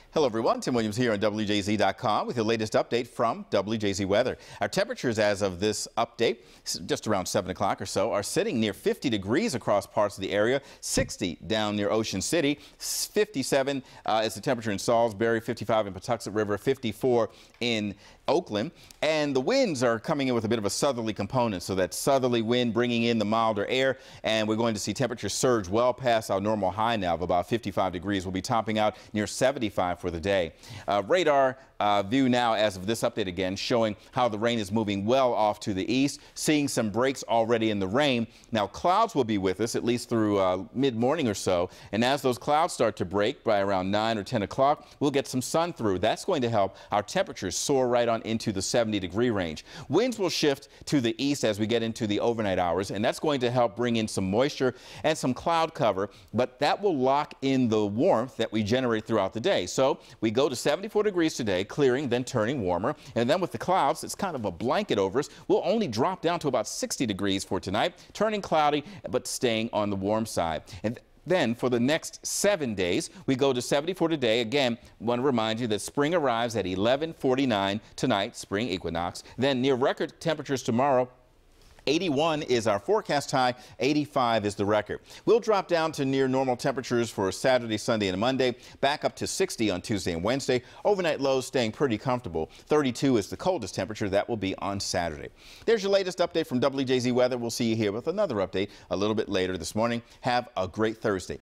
Hello everyone, Tim Williams here on WJZ.com with your latest update from WJZ Weather. Our temperatures as of this update, just around 7 o'clock or so, are sitting near 50 degrees across parts of the area, 60 down near Ocean City, 57 is the temperature in Salisbury, 55 in Patuxent River, 54 in Oakland, and the winds are coming in with a bit of a southerly component, so that southerly wind bringing in the milder air, and we're going to see temperatures surge well past our normal high now of about 55 degrees. We'll be topping out near 75 for the day. Radar view now as of this update again showing how the rain is moving well off to the east, seeing some breaks already in the rain. Now clouds will be with us at least through mid-morning or so, and as those clouds start to break by around 9 or 10 o'clock, we'll get some sun through. That's going to help our temperatures soar right on into the 70-degree range. Winds will shift to the east as we get into the overnight hours, and that's going to help bring in some moisture and some cloud cover, but that will lock in the warmth that we generate throughout the day. So we go to 74 degrees today, clearing, then turning warmer, and then with the clouds, it's kind of a blanket over us. We'll only drop down to about 60 degrees for tonight, turning cloudy, but staying on the warm side. And then for the next 7 days, we go to 74 today. Again, I want to remind you that spring arrives at 11:49 tonight, spring equinox. Then near record temperatures tomorrow. 81 is our forecast high, 85 is the record. We'll drop down to near normal temperatures for Saturday, Sunday, and Monday, back up to 60 on Tuesday and Wednesday. Overnight lows staying pretty comfortable. 32 is the coldest temperature. That will be on Saturday. There's your latest update from WJZ Weather. We'll see you here with another update a little bit later this morning. Have a great Thursday.